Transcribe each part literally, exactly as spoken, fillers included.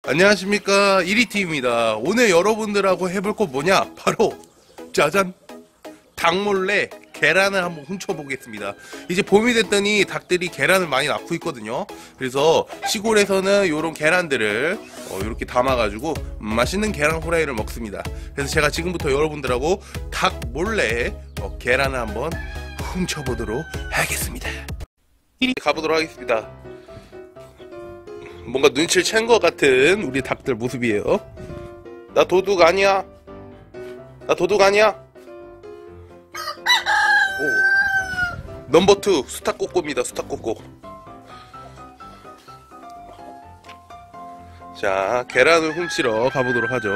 안녕하십니까, 이리티입니다. 오늘 여러분들하고 해볼 거 뭐냐? 바로 짜잔! 닭 몰래 계란을 한번 훔쳐보겠습니다. 이제 봄이 됐더니 닭들이 계란을 많이 낳고 있거든요. 그래서 시골에서는 이런 계란들을 어, 이렇게 담아가지고 맛있는 계란 후라이를 먹습니다. 그래서 제가 지금부터 여러분들하고 닭 몰래 어, 계란을 한번 훔쳐보도록 하겠습니다. 가보도록 하겠습니다. 뭔가 눈치를 챈 것 같은 우리 닭들 모습이에요. 나 도둑 아니야. 나 도둑 아니야. 오. 넘버 투 수탉꼬꼬입니다. 수탉꼬꼬. 자, 계란을 훔치러 가보도록 하죠.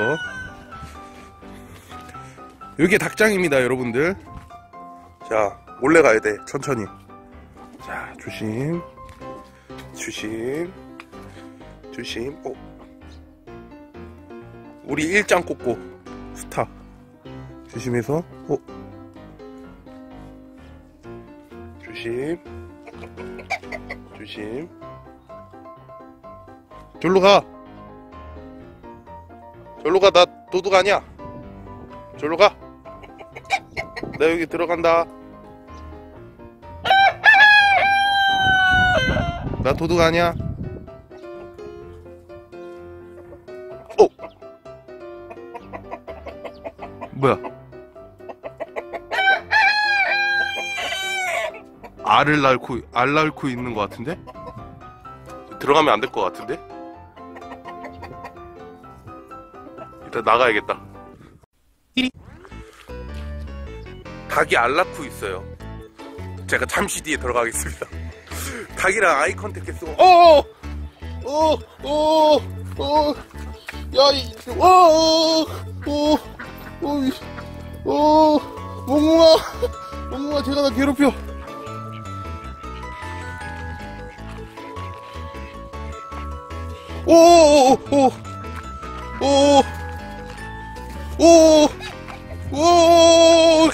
여기 닭장입니다, 여러분들. 자, 몰래 가야 돼. 천천히. 자, 조심. 조심. 조심. 어. 우리 일장 꼬꼬 수탉 조심해서. 어. 조심. 조심. 절로 가. 절로 가. 나 도둑 아니야. 절로 가. 나 여기 들어간다. 나 도둑 아니야. 어. 뭐야? 알을 낳고 알 낳고 있는 것 같은데? 들어가면 안 될 것 같은데? 일단 나가야겠다. 닭이 알 낳고 있어요. 제가 잠시 뒤에 들어가겠습니다. 닭이랑 아이 컨택 했어. 어! 어! 어! 어! 야, 이, 어! 어! 어! 어! 어! 몽몽아! 몽몽아, 제가 나 괴롭혀. 오! 오! 오! 오! 오! 오!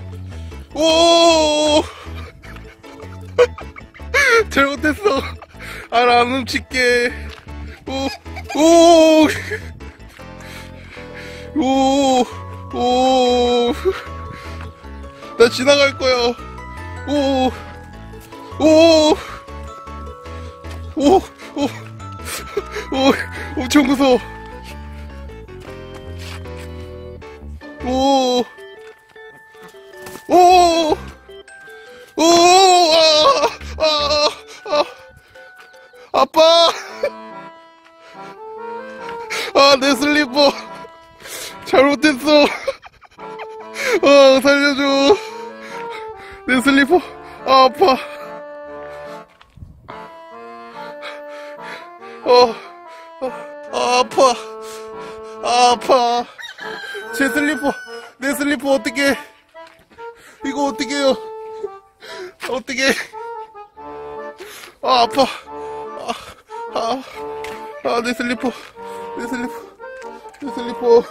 오! 잘못했어. 알 안 훔칠게. 오! 오! 오! 오! 나 지나갈 거야. 오! 오! 오! 오! 오! 엄청 무서워. 오! 오! 오! 아! 아! 아! 아빠! 아, 내 슬리퍼 잘못했어. 어, 살려줘. 내 슬리퍼. 아, 아파. 어, 어, 아, 아파. 아, 아파. 제 슬리퍼. 내 슬리퍼 어떡해. 이거 어떡해요. 어떡해. 아, 아파. 아, 아, 아, 내 슬리퍼. 내 슬리퍼. 내 슬리퍼.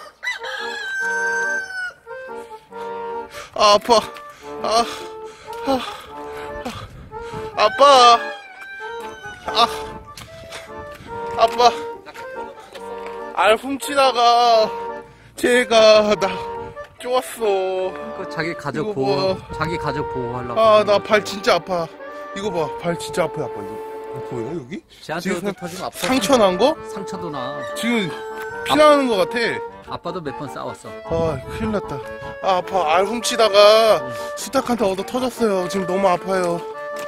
아, 아파. 아, 아, 아, 아빠. 아, 아빠. 알 훔치다가 제가 나 쪼았어. 그 자기 가족 보호, 봐. 자기 가족 보호하려고. 아, 나 발 진짜 아파. 이거 봐, 발 진짜 아파요, 아빠. 이거 보여요, 여기? 쟤한테 터지면 아파. 상처 난 거? 상처도 나. 지금 피 나는 거 같아. 아빠도 몇 번 싸웠어. 아, 큰일 났다. 아, 아파. 알 훔치다가 응. 수탉한테 얻어 터졌어요. 지금 너무 아파요.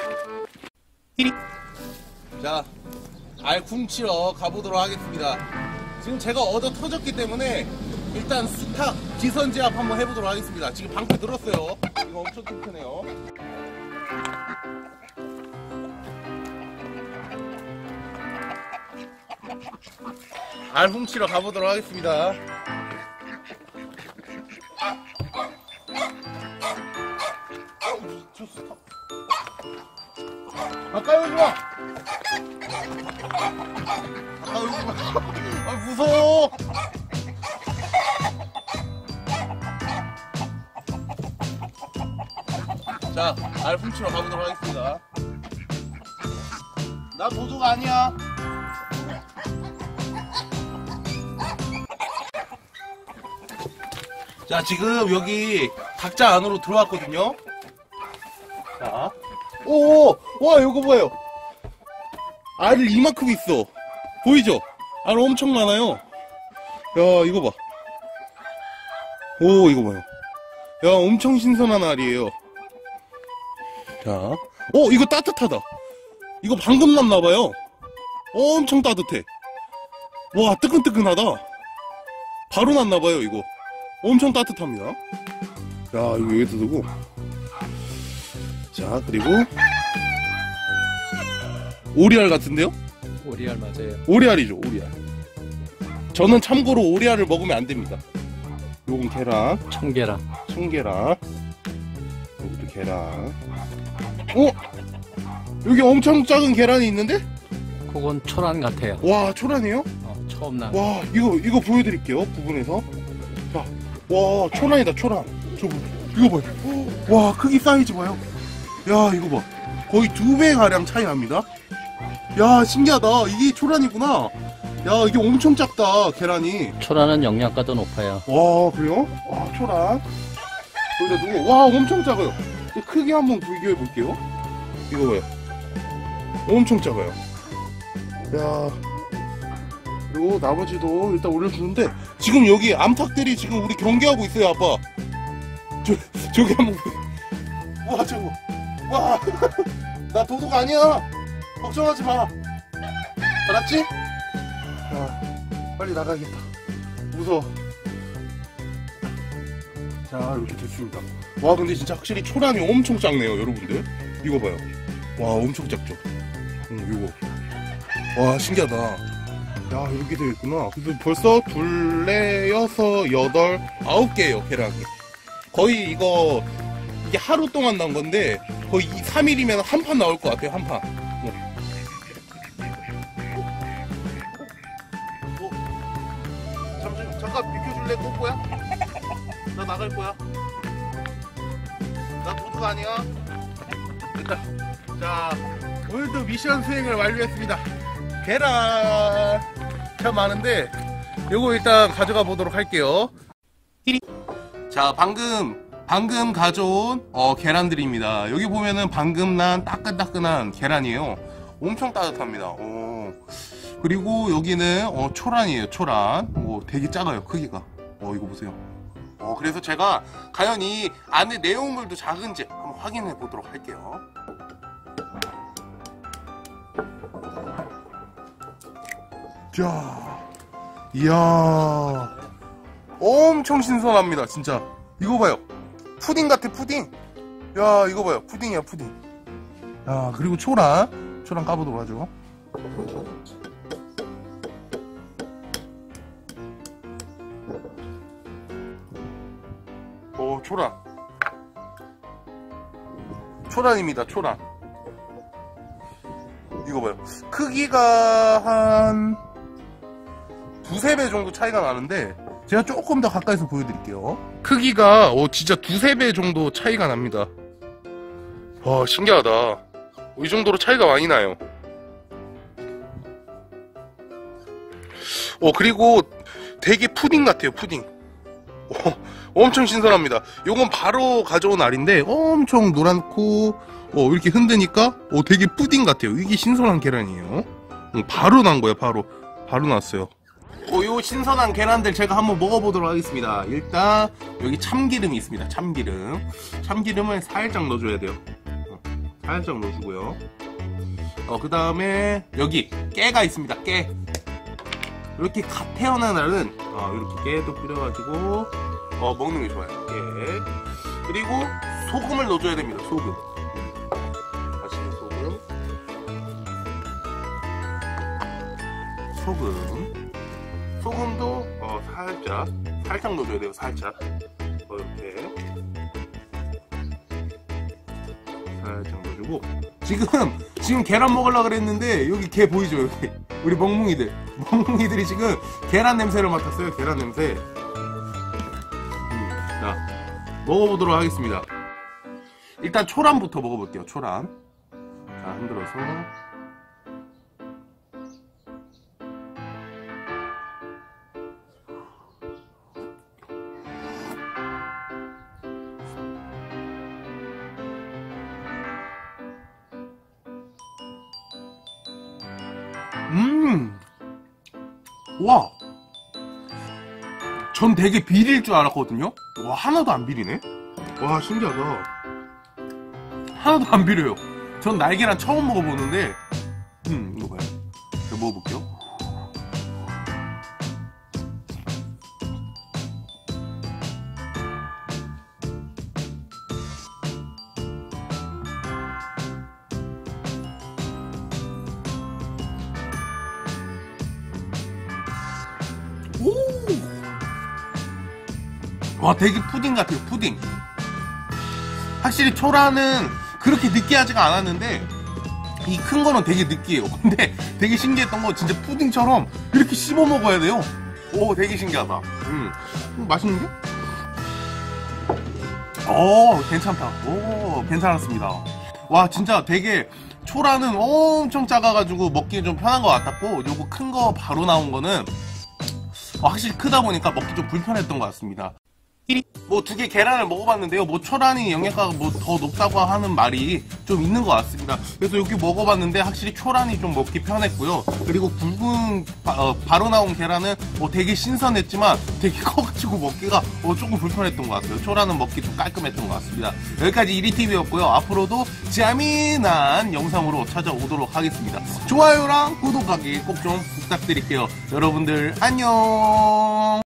자, 알 훔치러 가보도록 하겠습니다. 지금 제가 얻어 터졌기 때문에 일단 수탉 기선제압 한번 해보도록 하겠습니다. 지금 방패 들었어요. 이거 엄청 튼튼해요. 알 훔치러 가보도록 하겠습니다. 가까이 오지 마! 가까이 오지 마! 아, 무서워! 자, 알 훔치러 가보도록 하겠습니다. 나 도둑 아니야. 자, 지금 여기 닭자 안으로 들어왔거든요. 자, 오, 와, 이거 봐요. 알을 이만큼 있어. 보이죠? 알 엄청 많아요. 야, 이거 봐. 오, 이거 봐요. 야, 엄청 신선한 알이에요. 자, 어, 이거 따뜻하다. 이거 방금 났나봐요. 엄청 따뜻해. 와, 뜨끈뜨끈하다. 바로 났나봐요, 이거. 엄청 따뜻합니다. 야, 이거 여기다 두고. 자, 그리고 오리알 같은데요? 오리알 맞아요. 오리알이죠, 오리알. 저는 참고로 오리알을 먹으면 안 됩니다. 요건 계란, 청계란. 청계란, 여기도 계란. 어? 여기 엄청 작은 계란이 있는데? 그건 초란 같아요. 와, 초란이에요? 어, 처음 난. 와, 이거 이거 보여드릴게요. 부분에서. 자, 와, 초란이다, 초란. 저 이거 봐요. 와, 크기 사이즈 봐요. 야, 이거 봐. 거의 두 배 가량 차이 납니다. 야, 신기하다. 이게 초란이구나. 야, 이게 엄청 작다, 계란이. 초란은 영양가도 높아요. 와, 그래요? 와, 초란. 여기다 두고. 와, 엄청 작아요. 크기 한번 비교해 볼게요. 이거 봐요. 엄청 작아요. 야, 그리고 나머지도 일단 올려주는데, 지금 여기 암탉들이 지금 우리 경계하고 있어요, 아빠. 저, 저기 한번 보세요. 와, 저거. 와, 나 도둑 아니야. 걱정하지 마. 알았지? 야, 빨리 나가야겠다. 무서워. 자, 이렇게 됐습니다. 와, 근데 진짜 확실히 초란이 엄청 작네요, 여러분들. 이거 봐요. 와, 엄청 작죠? 응, 이거. 와, 신기하다. 야, 이렇게 되어 있구나. 그래서 벌써 둘, 넷, 여섯, 여덟, 아홉 개예요, 계란이. 거의 이거, 이게 하루 동안 나온 건데, 거의 삼 일이면 한 판 나올 것 같아요, 한 판. 어. 어. 잠시, 잠깐 비켜줄래, 꼬꼬야? 나 나갈 거야. 나 도둑 아니야. 됐다. 자, 오늘도 미션 수행을 완료했습니다. 계란 참 많은데 요거 일단 가져가 보도록 할게요. 자, 방금 방금 가져온 어, 계란들입니다. 여기 보면은 방금 난 따끈따끈한 계란이에요. 엄청 따뜻합니다. 오. 그리고 여기는 어, 초란이에요. 초란. 오, 되게 작아요, 크기가. 어, 이거 보세요. 어, 그래서 제가 과연 이 안에 내용물도 작은지 한번 확인해 보도록 할게요. 자, 이야, 엄청 신선합니다, 진짜. 이거 봐요. 푸딩 같아, 푸딩. 야, 이거 봐요. 푸딩이야, 푸딩. 야, 그리고 초란. 초란 까보도록 하죠. 오, 초란. 초란입니다, 초란. 이거 봐요. 크기가 한 두세 배 정도 차이가 나는데, 제가 조금 더 가까이서 보여드릴게요. 크기가, 어, 진짜 두세 배 정도 차이가 납니다. 와, 신기하다. 이 정도로 차이가 많이 나요. 어, 그리고 되게 푸딩 같아요, 푸딩. 어, 엄청 신선합니다. 요건 바로 가져온 알인데 엄청 노랗고 어, 이렇게 흔드니까 어, 되게 푸딩 같아요. 이게 신선한 계란이에요. 어, 바로 난 거예요. 바로 바로 났어요. 어, 요 신선한 계란들 제가 한번 먹어보도록 하겠습니다. 일단 여기 참기름이 있습니다. 참기름 참기름을 살짝 넣어줘야 돼요. 어, 살짝 넣어주고요. 어, 그 다음에 여기 깨가 있습니다. 깨 이렇게 갓 태어난 알은 어, 이렇게 깨도 뿌려가지고 어, 먹는 게 좋아요. 깨. 그리고 소금을 넣어줘야 됩니다. 소금. 맛있는 소금. 소금. 소금도 어, 살짝 살짝 넣어줘야 돼요. 살짝. 어, 이렇게 살짝 넣어주고. 지금 지금 계란 먹으려고 그랬는데 여기 개 보이죠? 여기 우리 멍뭉이들 멍뭉이들이 지금 계란 냄새를 맡았어요. 계란 냄새. 자, 먹어보도록 하겠습니다. 일단 초란부터 먹어볼게요. 초란. 자, 흔들어서. 와! 전 되게 비릴 줄 알았거든요? 와, 하나도 안 비리네? 와, 신기하다. 하나도 안 비려요. 전 날계란 처음 먹어보는데, 음, 이거 봐요. 제가 먹어볼게요. 오! 와, 되게 푸딩 같아요, 푸딩. 확실히 초라는 그렇게 느끼하지가 않았는데, 이 큰 거는 되게 느끼해요. 근데 되게 신기했던 거, 진짜 푸딩처럼 이렇게 씹어 먹어야 돼요. 오, 되게 신기하다. 음, 음, 맛있는데? 오, 괜찮다. 오, 괜찮았습니다. 와, 진짜 되게 초라는 엄청 작아가지고 먹기 좀 편한 것 같았고, 요거 큰 거 바로 나온 거는 어, 확실히 크다 보니까 먹기 좀 불편했던 것 같습니다. 뭐 두 개 계란을 먹어봤는데요. 뭐 초란이 영양가가 뭐 더 높다고 하는 말이 좀 있는 것 같습니다. 그래서 여기 먹어봤는데 확실히 초란이 좀 먹기 편했고요. 그리고 굵은 바, 어, 바로 나온 계란은 뭐 되게 신선했지만 되게 커가지고 먹기가 어, 조금 불편했던 것 같아요. 초란은 먹기 좀 깔끔했던 것 같습니다. 여기까지 이리티비였고요. 앞으로도 재미난 영상으로 찾아오도록 하겠습니다. 좋아요랑 구독하기 꼭 좀 부탁드릴게요. 여러분들 안녕.